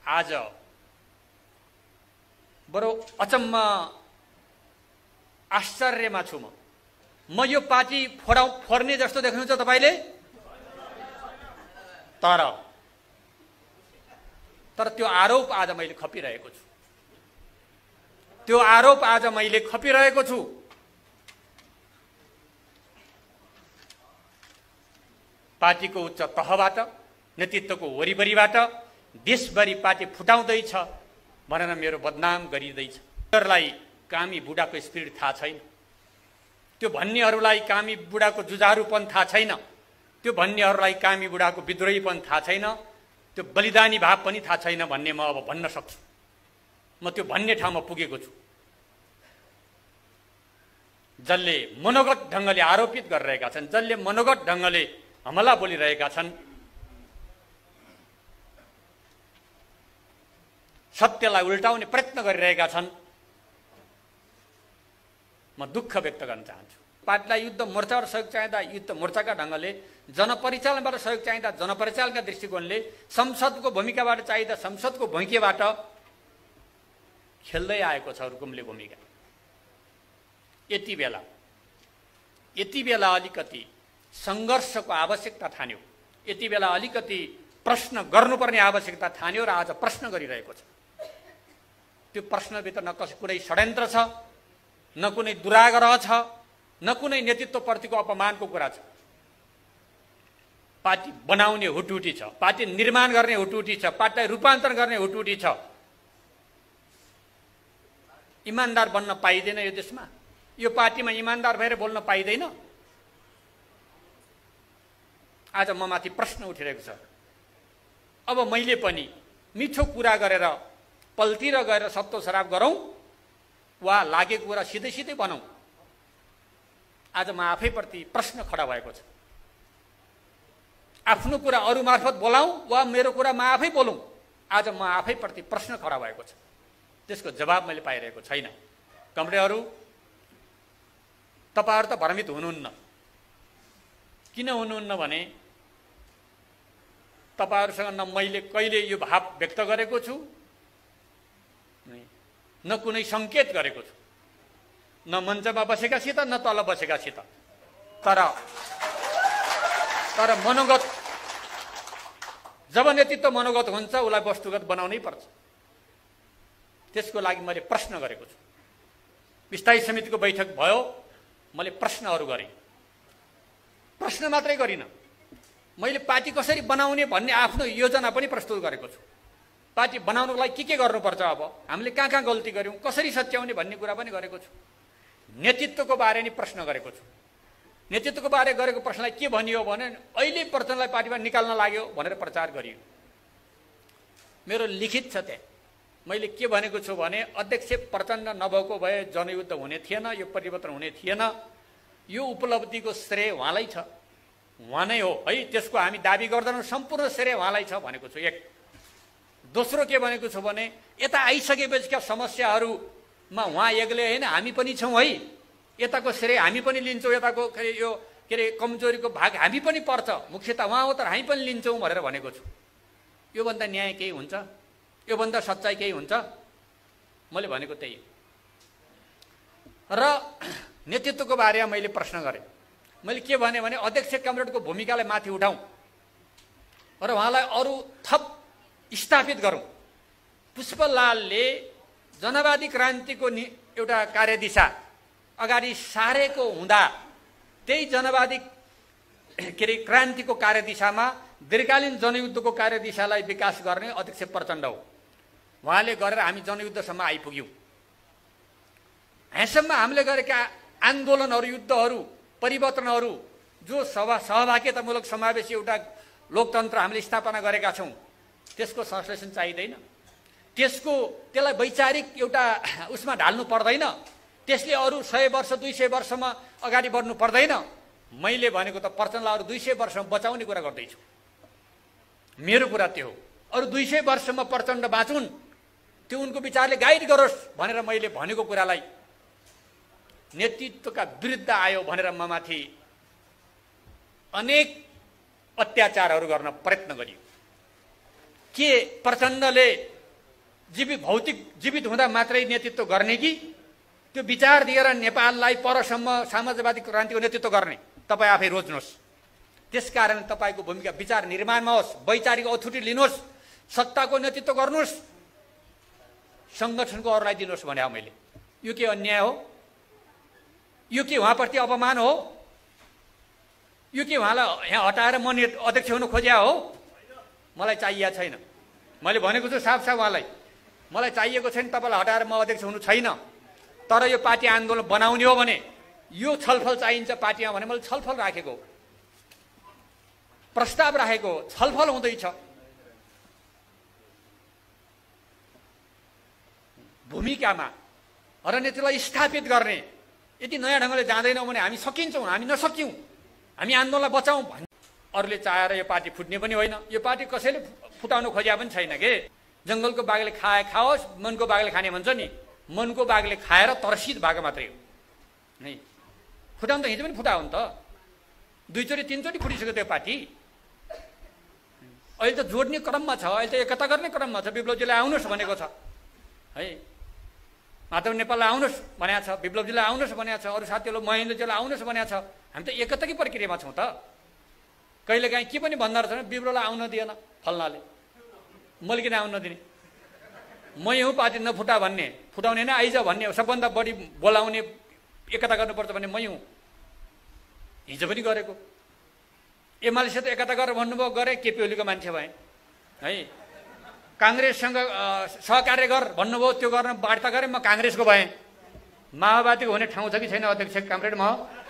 आज बडो अचम्म आश्चर्यमा छु म यो पार्टी फोर्ने जस्तो देख्नुहुन्छ तपाईले, तर त्यो आरोप आज मैले खपिरहेको छु, त्यो आरोप आज मैले खपिरहेको छु। पार्टीको उच्च तहबाट, नेतृत्वको वरिपरिबाट देशभरि पार्टी फुटाउँदैछ भनेर मेरो बदनाम गरिँदैछ। उनीहरूलाई कामी बुढाको स्पिरिट थाहा छैन, त्यो भन्नेहरूलाई कामी बुढाको जुझारुपन थाहा छैन, त्यो भन्नेहरूलाई कामी बुढाको विद्रोहीपन थाहा छैन, त्यो बलिदानी भाव पनि थाहा छैन भन्ने म अब भन्न सक्छु। म त्यो भन्ने ठाउँमा पुगेको छु। जसले मनोगत ढङ्गले आरोपित गरिरहेका छन्, जसले मनोगत ढङ्गले हमला बोलिरहेका छन्, सत्यलाई उल्टाउने प्रयत्न गरिरहेका छन्, म दुःख व्यक्त गर्न चाहन्छु। पार्टीलाई युद्ध मोर्चाबाट सहयोग चाहिँदा युद्ध मोर्चाका ढङ्गले, जनपरिचालनबाट सहयोग चाहिँदा जनपरिचालनका दृष्टिकोणले, संसदको भूमिकाबाट चाहिँदा संसदको भूमिकाबाट खेल्दै आएको छ रुकुमले भूमिका। यति बेला अलिकति सङ्घर्षको आवश्यकता ठान्यो, यति बेला अलिकति प्रश्न गर्नुपर्ने आवश्यकता ठान्यो र आज प्रश्न गरिरहेको छ। त्यो प्रश्नभित्र न कुनै षड्यन्त्र छ, न कुनै दुराग्रह छ, न कुनै नेतृत्वप्रतिको अपमानको कुरा छ। पार्टी बनाउने हुटुटी छ, पार्टी निर्माण गर्ने हुटुटी छ, पार्टीलाई रूपान्तरण गर्ने हुटुटी छ। इमान्दार बन्न पाइँदैन यो देशमा, यो पार्टीमा इमान्दार भएर बोल्न पाइँदैन। आज म माथि प्रश्न उठिरहेको छ। अब मैले पनि मिठो कुरा गरेर पल्तिर गएर सत्तो सराप गरौँ वा लागेको कुरा सिधै सिधै बनाऊ, आज म आफैप्रति प्रश्न खडा भएको छ। आफ्नो कुरा अरू मार्फत बोलाऊ वा मेरो कुरा म आफै बोलौँ, आज म आफैप्रति प्रश्न खडा भएको छ। त्यसको जवाब मैले पाइरहेको छैन। कमरेडहरू, तपाईहरु त भ्रमित हुनुहुन्न। किन हुनुहुन्न भने तपाईहरुसँग न मैले कहिले यो भाव व्यक्त गरेको छु, न कुनै संकेत गरेको छु, न मञ्चमा बसेकासित न तल बसेकासित। तर मनोगत, जब नेतृत्व मनोगत हुन्छ उसलाई वस्तुगत बनाउनै पर्छ। त्यसको लागि मैले प्रश्न गरेको छु। स्थायी समितिको बैठक भयो, मैले प्रश्नहरू गरेँ। प्रश्न मात्रै गरिनँ, मैले पार्टी कसरी बनाउने भन्ने आफ्नो योजना पनि प्रस्तुत गरेको छु। पार्टी बनाउनको लागि के गर्नुपर्छ, अब हामीले कहाँ कहाँ गल्ती गर्यौँ, कसरी सच्याउने भन्ने कुरा पनि गरेको छु। नेतृत्वको बारे नि प्रश्न गरेको छु। नेतृत्वको बारे गरेको प्रश्नलाई के भनियो भने अहिले प्रचण्डलाई पार्टीबाट निकाल्न लाग्यो भनेर प्रचार गरियो। मेरो लिखित छ त्यहाँ। मैले के भनेको छु भने अध्यक्ष प्रचण्ड नभएको भए जनयुद्ध हुने थिएन, यो परिवर्तन हुने थिएन। यो उपलब्धिको श्रेय उहाँलाई छ, उहाँ नै हो है, त्यसको हामी दाबी गर्दैनौँ, सम्पूर्ण श्रेय उहाँलाई छ भनेको छु। एक। दोस्रो के भनेको छु भने यता आइसकेपछिका समस्याहरूमा उहाँ एक्लै होइन, हामी पनि छौँ है, यताको श्रेय हामी पनि लिन्छौँ, यताको यो कमजोरीको भाग हामी पनि पर्छ, मुख्यतः उहाँ हो तर हामी पनि लिन्छौँ भनेर भनेको छु। योभन्दा न्याय केही हुन्छ, योभन्दा सच्चाइ केही हुन्छ? मैले भनेको त्यही। र नेतृत्वको बारेमा मैले प्रश्न गरेँ। मैले के भने अध्यक्ष कमरेडको भूमिकालाई माथि उठाउँ र उहाँलाई अरू थप स्थापित गरौँ। पुष्पलालले जनवादी क्रान्तिको एउटा कार्यदिशा अगाडि सारेको हुँदा त्यही जनवादी क्रान्तिको कार्यदिशामा दीर्घकालीन जनयुद्धको कार्यदिशालाई विकास गर्ने अध्यक्ष प्रचण्ड हो। उहाँले गरेर हामी जनयुद्धसम्म आइपुग्यौँ। यहाँसम्म हामीले गरेका आन्दोलनहरू, युद्धहरू, परिवर्तनहरू, जो सहभागितामूलक समावेशी एउटा लोकतन्त्र हामीले स्थापना गरेका छौँ, त्यसको संश्लेषण चाहिँदैन, त्यसलाई वैचारिक एउटा उसमा ढाल्नु पर्दैन, त्यसले अरू 100 वर्ष 200 वर्षमा अगाडि बढ्नु पर्दैन। मैले भनेको त प्रचण्डलाई अरू 200 वर्षमा बचाउने कुरा गर्दैछु। मेरो कुरा त्यो हो। अरू 200 वर्षमा प्रचण्ड बाँचुन्, त्यो उनको विचारले गाइड गरोस् भनेर मैले भनेको कुरालाई नेतृत्वका विरुद्ध आयो भनेर म माथि अनेक अत्याचारहरू गर्न प्रयत्न गरियो। के प्रचण्डले भौतिक जीवित हुँदा मात्रै नेतृत्व गर्ने कि त्यो विचार दिएर नेपाललाई परसम्म साम्राज्यवादी क्रान्तिको नेतृत्व गर्ने? तपाईँ आफै रोज्नुहोस्। त्यसकारण तपाईँको भूमिका विचार निर्माणमा होस्, वैचारिक अथोरिटी लिनुहोस्, सत्ताको नेतृत्व गर्नुहोस्, सङ्गठनको अरूलाई दिनुहोस् भने मैले। यो के अन्याय हो? यो के उहाँप्रति अपमान हो? यो के उहाँलाई यहाँ हटाएर म अध्यक्ष हुन खोज्या हो? मलाई चाहिएको छैन। मैले भनेको छु साफ साफ उहाँलाई, मलाई चाहिएको छैन तपाईँलाई हटाएर म अध्यक्ष हुनु छैन। तर यो पार्टी आन्दोलन बनाउने हो भने यो छलफल चाहिन्छ पार्टीमा भने मैले छलफल राखेको, प्रस्ताव राखेको, छलफल हुँदैछ। भूमिकामा रणनीतिलाई स्थापित गर्ने, यदि नयाँ ढङ्गले जाँदैनौँ भने हामी सकिन्छौँ, हामी नसक्यौँ, हामी आन्दोलनलाई बचाउँ भन्ने। अरूले चाहेर यो पार्टी फुट्ने पनि होइन, यो पार्टी कसैले फुटाउनु खोज्या पनि छैन के। जङ्गलको बाघले खाओस्, मनको बाघले खाने भन्छ नि, मनको बाघले खाएर तरसित भएको मात्रै हो नै। फुटाउनु त हिजो पनि फुटायो नि त, 2 चोटि 3 चोटि फुटिसक्यो त्यो पार्टी। अहिले त जोड्ने क्रममा छ, अहिले त एकता गर्ने क्रममा छ। विप्लवजीलाई आउनुहोस् भनेको छ है, माधव नेपाललाई आउनुहोस् भनेको छ, विप्लवजीलाई आउनुहोस् भनेको छ, अरू साथीहरू महेन्द्रजीलाई आउनुहोस् भनेको छ। हामी त एकताकै प्रक्रियामा छौँ त। कहिलेकाहीँ के पनि भन्दा रहेछ, विप्लवलाई आउन दिएन फल्नाले, मैले किन आउन दिने, म यही पार्टी नफुटा भन्ने, फुटाउने नै आइज भन्ने, सबभन्दा बढी बोलाउने, एकता गर्नुपर्छ भन्ने म हुँ। हिजो पनि गरेको, एमालेसित एकता गरेर भन्नुभयो, गरेँ, केपी ओलीको मान्छे भएँ है। काङ्ग्रेससँग सहकार्य गर भन्नुभयो, त्यो गर्न वार्ता गरेँ, म काङ्ग्रेसको भएँ। माओवादीको हुने ठाउँ छ कि छैन अध्यक्ष कामरेडमा?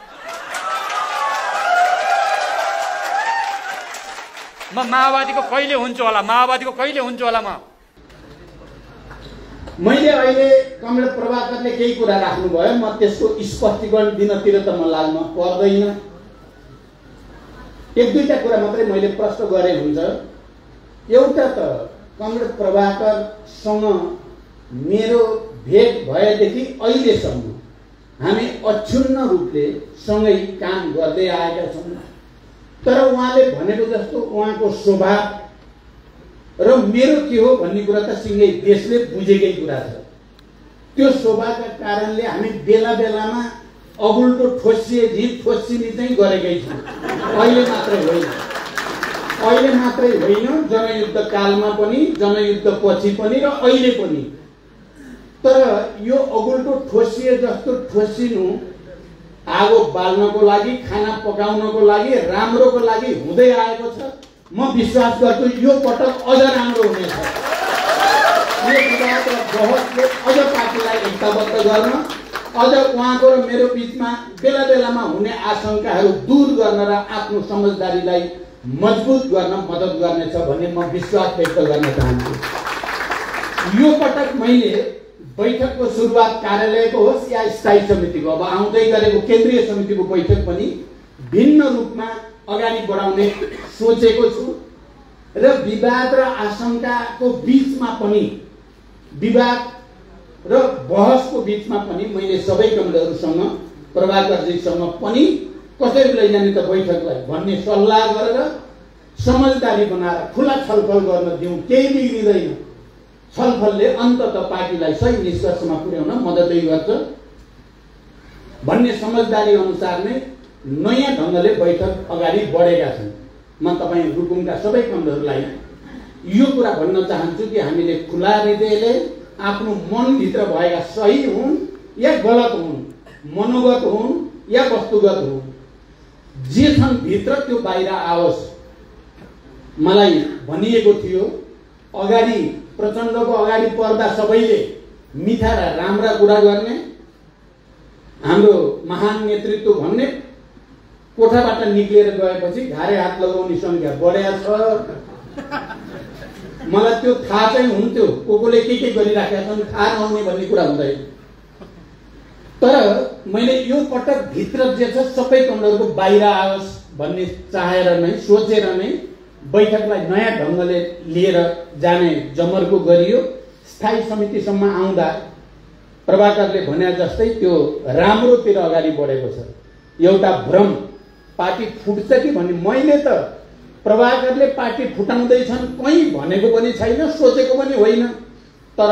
म माओवादीको कहिले हुन्छु होला, माओवादीको कहिले हुन्छु होला म? मैले अहिले कमरेड प्रभाकरले केही कुरा राख्नुभयो, म त्यसको स्पष्टीकरण दिनतिर त म लाग्न पर्दैन। 1-2टा कुरा मात्रै मैले प्रश्न गरे हुन्छ। एउटा त कमरेड प्रभाकरसँग मेरो भेट भएदेखि अहिलेसम्म हामी अक्षुण्ण रूपले सँगै काम गर्दै आएका छौँ। तर उहाँले भनेको जस्तो उहाँको स्वभाव र मेरो के हो भन्ने कुरा त सिँगै देशले बुझेकै कुरा छ। त्यो स्वभावका कारणले हामी बेला बेलामा अगुल्टो ठोसिए झिल ठोसिने चाहिँ गरेकै छौँ। अहिले मात्रै होइन, जनयुद्ध कालमा पनि, जनयुद्ध पछि पनि र अहिले पनि। तर यो अगुल्टो ठोसिए जस्तो ठोसिनु आगो बाल्नको लागि, खाना पकाउनको लागि, राम्रोको लागि हुँदै आएको छ। म विश्वास गर्छु यो पटक अझ राम्रो हुनेछ। यो विवाद र बहसले अझ पार्टीलाई एकताबद्ध गर्न, अझ उहाँको र मेरो बिचमा बेला बेलामा हुने आशंकाहरू दूर गर्न र आफ्नो समझदारीलाई मजबुत गर्न मद्दत गर्नेछ भन्ने म विश्वास व्यक्त गर्न चाहन्छु। यो पटक मैले बैठकको सुरुवात कार्यालयको होस् या स्थायी समितिको, अब आउँदै गरेको केन्द्रीय समितिको बैठक पनि भिन्न रूपमा अगाडि बढाउने सोचेको छु। र विवाद र आशंकाको बिचमा पनि, विवाद र बहसको बिचमा पनि मैले सबै कमरेडहरूसँग, प्रभाकरजीसँग पनि कसरी लैजाने त बैठकलाई भन्ने सल्लाह गरेर समझदारी बनाएर खुला छलफल गर्न दिउँ। केही बिग्रिँदैन। छलफलले अन्ततः पार्टीलाई सही निष्कर्षमा पुर्याउन मद्दतै गर्छ भन्ने समझदारी अनुसार नै नयाँ ढङ्गले बैठक अगाडि बढेका छन्। म तपाईँ रुकुमका सबै कमरेडहरूलाई यो कुरा भन्न चाहन्छु कि हामीले खुला हृदयले आफ्नो मनभित्र भएका सही हुन् या गलत हुन्, मनोगत हुन् या वस्तुगत हुन्, जे छन् भित्र त्यो बाहिर आओस्। मलाई भनिएको थियो अगाडि प्रचण्डको अगाडि पर्दा सबैले मिठा र राम्रा कुरा गर्ने, हाम्रो महान नेतृत्व भन्ने, कोठाबाट निक्लिएर गएपछि घारे हात लगाउने संख्या बढेको छ। मलाई त्यो थाहा चाहिँ हुन्थ्यो, कोले के गरिराखेका छन् थाहा नहुने भन्ने कुरा हुँदैन। तर मैले यो पटक भित्र जे छ सबै कमरेडको बाहिर आओस् भन्ने चाहेर नै, सोचेर नै बैठकलाई नयाँ ढङ्गले लिएर जाने जमर्को गरियो। स्थायी समितिसम्म आउँदा प्रभाकरले भने जस्तै त्यो राम्रोतिर अगाडि बढेको छ। एउटा भ्रम पार्टी फुट्छ कि भन्ने, मैले त प्रभाकरले पार्टी फुटाउँदैछन् कहीँ भनेको पनि छैन, सोचेको पनि होइन। तर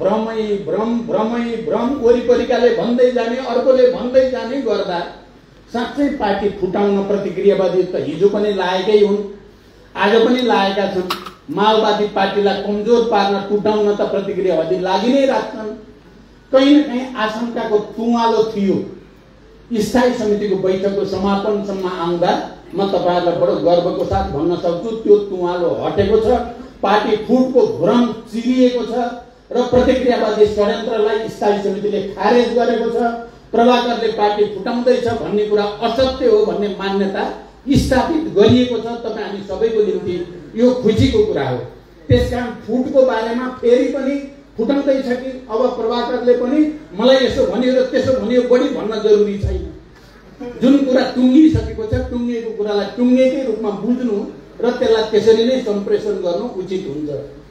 भ्रमै भ्रम वरिपरिकाले भन्दै जाने, अर्कोले भन्दै जाने गर्दा साँच्चै पार्टी फुटाउन प्रतिक्रियावादी त हिजो पनि लागेकै हुन्, आज पनि लागेका छन्। माओवादी पार्टीलाई कमजोर पार्न, टुटाउन त प्रतिक्रियावादी लागि नै राख्छन्। कहीँ न कहीँ आशंकाको तुवालो थियो। स्थायी समितिको बैठकको समापनसम्म आउँदा म तपाईहरुलाई बडो गर्वको साथ भन्न सक्छु त्यो तुवालो हटेको छ, पार्टी फुटको भ्रम चिरिएको छ र प्रतिक्रियावादी षड्यन्त्रलाई स्थायी समितिले खारेज गरेको छ। प्रभाकरले पार्टी फुटाउँदैछ भन्ने कुरा असत्य हो भन्ने मान्यता स्थापित गरिएको छ। तपाईँ हामी सबैको निम्ति यो खुसीको कुरा हो। त्यसकारण फुटको बारेमा फेरि पनि फुटाउँदैछ कि अब प्रभाकरले पनि मलाई यसो भन्यो र त्यसो भन्यो बढी भन्न जरुरी छैन। जुन कुरा टुङ्गिसकेको छ, टुङ्गिएको कुरालाई टुङ्गिएकै रूपमा बुझ्नु र त्यसलाई त्यसरी नै सम्प्रेषण गर्नु उचित हुन्छ।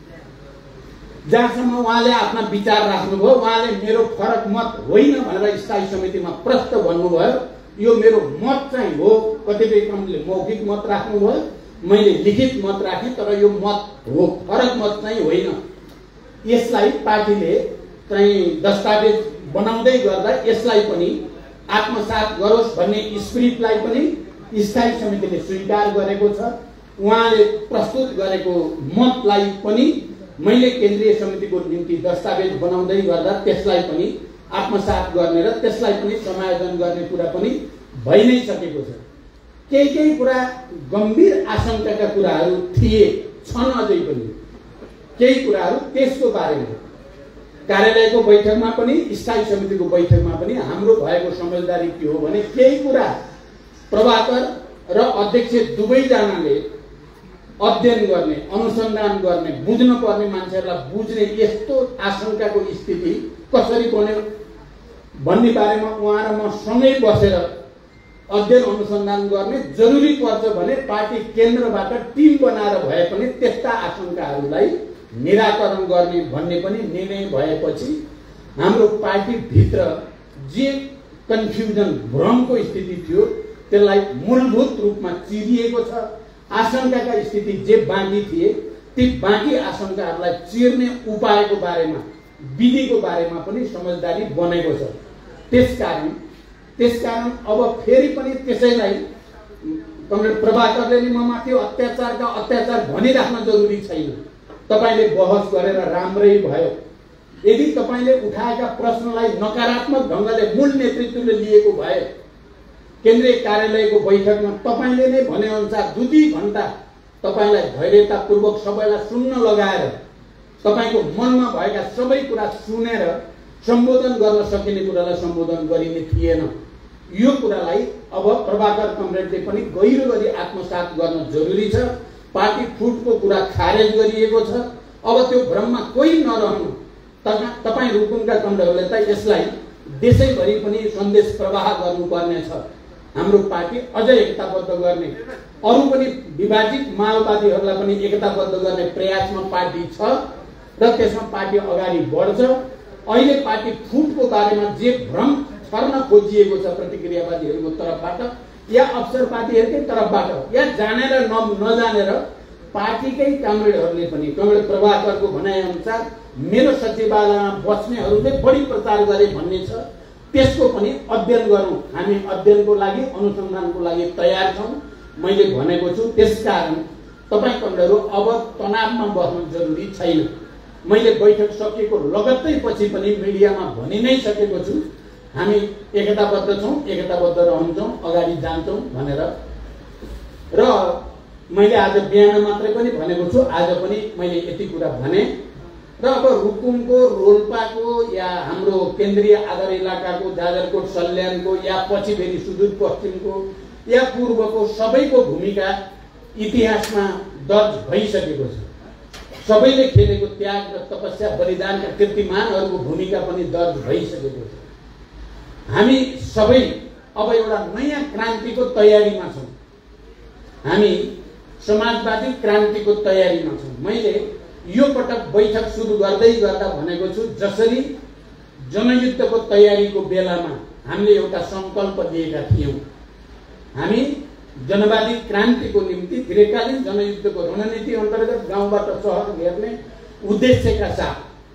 जहाँसम्म उहाँले आफ्ना विचार राख्नुभयो, उहाँले मेरो फरक मत होइन भनेर स्थायी समितिमा प्रष्ट भन्नुभयो। यो मेरो मत चाहिँ हो। कतिपय क्रमले मौखिक मत राख्नुभयो, मैले लिखित मत राखेँ, तर यो मत हो, फरक मत चाहिँ होइन। यसलाई पार्टीले चाहिँ दस्तावेज बनाउँदै गर्दा यसलाई पनि आत्मसात गरोस् भन्ने स्पिरिटलाई पनि स्थायी समितिले स्वीकार गरेको छ। उहाँले प्रस्तुत गरेको मतलाई पनि मैले केन्द्रीय समितिको निम्ति दस्तावेज बनाउँदै गर्दा त्यसलाई पनि आत्मसात गर्ने र त्यसलाई पनि समायोजन गर्ने कुरा पनि भइ नै सकेको छ। केही कुरा गम्भीर आशंकाका कुराहरू थिए, छन् अझै पनि केही कुराहरू। त्यसको बारेमा कार्यालयको बैठकमा पनि स्थायी समितिको बैठकमा पनि हाम्रो भएको समझदारी के हो भने केही कुरा प्रभाकर र अध्यक्ष दुवैजनाले अध्ययन गर्ने, अनुसन्धान गर्ने, बुझ्न पर्ने मान्छेहरूलाई बुझ्ने यस्तो आशंकाको स्थिति कसरी बन्यो भन्ने बारेमा उहाँ र म सँगै बसेर अध्ययन अनुसन्धान गर्ने जरुरी पर्छ भने पार्टी केन्द्रबाट टिम बनाएर भए पनि त्यस्ता आशंकाहरूलाई निराकरण गर्ने भन्ने पनि निर्णय भएपछि हाम्रो पार्टी भित्र जे कन्फ्युजन, भ्रमको स्थिति थियो त्यसलाई मूलभूत रूपमा चिरिएको छ। आशंकाका स्थिति जे बाँकी थिए ती बाँकी आशंकाहरूलाई चिर्ने उपायको बारेमा, विधिको बारेमा पनि समझदारी बनेको छ। त्यसकारण अब फेरि पनि त्यसैलाई कमरेड प्रभाकरले नि ममाथि अत्याचारका अत्याचार भनिराख्न जरुरी छैन। तपाईले बहस गरेर राम्रै भयो। यदि तपाईले उठाएका प्रश्नलाई नकारात्मक ढंगले मूल नेतृत्वले लिएको भए केन्द्रीय कार्यालयको बैठकमा तपाईले नै भने अनुसार 2 घण्टा तपाईलाई धैर्यतापूर्वक सबैलाई सुन्न लगाएर तपाईको मनमा भएका सबै कुरा सुनेर सम्बोधन गर्न सकिने कुरालाई सम्बोधन गरिने थिएन। यो कुरालाई अब प्रभाकर कमरेडले पनि गहिरो गरी आत्मसात गर्न जरुरी छ। पार्टी फुटको कुरा खारेज गरिएको छ। अब त्यो भ्रममा कोही नरहनु। तपाई रुकुमका कमरेडले त यसलाई देशैभरि पनि सन्देश प्रवाह गर्नुपर्ने छ। हाम्रो पार्टी अझै एकताबद्ध गर्ने, अरु पनि विभाजित माओवादीहरूलाई पनि एकताबद्ध गर्ने प्रयासमा पार्टी छ र त्यसमा पार्टी अगाडि बढ्छ। अहिले पार्टी फुटको बारेमा जे भ्रम छर्न खोजिएको छ प्रतिक्रियावादीहरूको तर्फबाट या अवसरवादीहरूकै तर्फबाट या जानेर नजानेर पार्टीकै कमरेडहरूले पनि, कमरेड प्रभाकरको भनाइ अनुसार मेरो सचिवालयमा बस्नेहरूले बढी प्रचार गरे भन्ने छ। त्यसको पनि अध्ययन गरौँ। हामी अध्ययनको लागि, अनुसन्धानको लागि तयार छौँ। मैले भनेको छु। त्यसकारण तपाईँ कमरेडहरू अब तनावमा बस्नु जरुरी छैन। मैले बैठक सकिएको लगत्तै पछि पनि मिडियामा भनि नै सकेको छु, हामी एकताबद्ध छौँ, एकताबद्ध रहन्छौँ, अगाडि जान्छौँ भनेर। र मैले आज बिहान मात्रै पनि भनेको छु, आज पनि मैले यति कुरा भने। र अब रुकुमको, रोल्पाको या हाम्रो केन्द्रीय आधार इलाकाको, जाजरकोट, सल्यानको या पछि फेरि सुदूरपश्चिमको या पूर्वको सबैको भूमिका इतिहासमा दर्ज भइसकेको छ। सबैले खेलेको त्याग र तपस्या, बलिदानका कीर्तिमानहरूको भूमिका पनि दर्ज भइसकेको छ। हामी सबै अब एउटा नयाँ क्रान्तिको तयारीमा छौँ। हामी समाजवादी क्रान्तिको तयारीमा छौँ। मैले यो पटक बैठक सुरु गर्दै गर्दा भनेको छु, जसरी जनयुद्धको तयारीको बेलामा हामीले एउटा संकल्प लिएका थियौँ, हामी जनवादी क्रान्तिको निम्ति दीर्घकालीन जनयुद्धको रणनीति अन्तर्गत गाउँबाट शहर घेर्ने उद्देश्यका साथ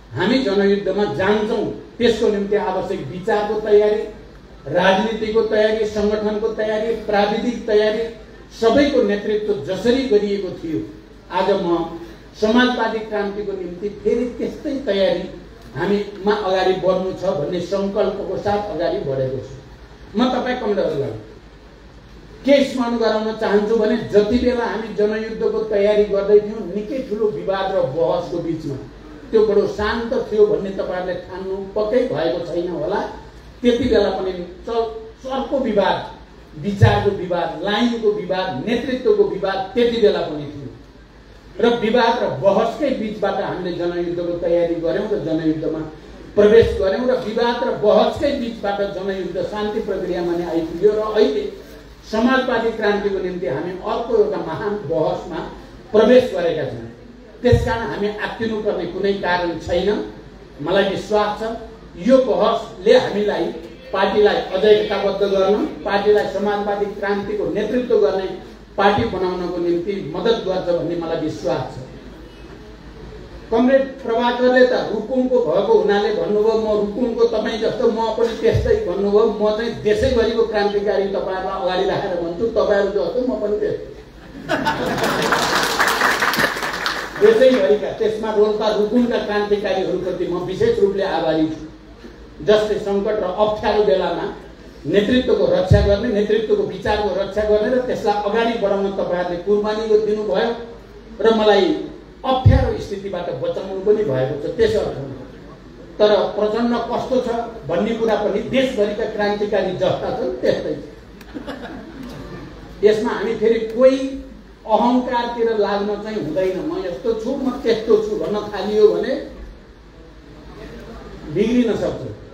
हामी जनयुद्धमा जान्छौँ त्यसको निम्ति आवश्यक विचारको तयारी, राजनीतिको तयारी, सङ्गठनको तयारी, प्राविधिक तयारी सबैको नेतृत्व जसरी गरिएको थियो, आज म समाजवादी क्रान्तिको निम्ति फेरि त्यस्तै तयारी हामीमा अगाडि बढ्नु छ भन्ने सङ्कल्पको साथ अगाडि बढेको छु। म तपाईँ कमरेडहरूलाई के स्मरण गराउन चाहन्छु भने जति बेला हामी जनयुद्धको तयारी गर्दै थियौँ निकै ठुलो विवाद र बहसको बिचमा, त्यो बडो शान्त थियो भन्ने तपाईँहरूले ठान्नु पक्कै भएको छैन होला। त्यति बेला पनि चर्को विवाद, विचारको विवाद, लाइनको विवाद, नेतृत्वको विवाद त्यति बेला पनि थियो र विवाद र बहसकै बिचबाट हामीले जनयुद्धको तयारी गऱ्यौँ र जनयुद्धमा प्रवेश गऱ्यौँ र विवाद र बहसकै बिचबाट जनयुद्ध शान्ति प्रक्रियामा नै आइपुग्यो र अहिले समाजवादी क्रान्तिको निम्ति हामी अर्को एउटा महान बहसमा प्रवेश गरेका छौँ। त्यसकारण हामी आत्तिनुपर्ने कुनै कारण छैन। मलाई विश्वास छ यो बहसले हामीलाई पार्टीलाई अझ एकताबद्ध गर्न, पार्टीलाई समाजवादी क्रान्तिको नेतृत्व गर्ने पार्टी बनाउनको निम्ति मद्दत गर्छ भन्ने मलाई विश्वास छ। कमरेड प्रभाकरले त रुकुमको भएको हुनाले भन्नुभयो म रुकुमको तपाईँ जस्तो म पनि त्यस्तै भन्नुभयो। म चाहिँ देशैभरिको क्रान्तिकारी तपाईँहरूलाई अगाडि राखेर भन्छु, तपाईँहरू जस्तो म पनि त्यस्तै देशैभरिका, त्यसमा रोल्पा रुकुमका क्रान्तिकारीहरूप्रति म विशेष रूपले आभारी छु, जसले सङ्कट र अप्ठ्यारो बेलामा नेतृत्वको रक्षा गर्ने, नेतृत्वको विचारको रक्षा गर्ने र त्यसलाई अगाडि बढाउन तपाईँहरूले कुर्बानी दिनुभयो र मलाई अप्ठ्यारो स्थितिबाट बचाउनु पनि भएको छ। त्यस अर्थमा तर प्रचण्ड कस्तो छ भन्ने कुरा पनि देशभरिका क्रान्तिकारी जस्ता छन् त्यस्तै छ। यसमा हामी फेरि कोही अहङ्कारतिर लाग्न चाहिँ हुँदैन। म यस्तो छु, म त्यस्तो छु भन्न थालियो भने बिग्रिन सक्छ।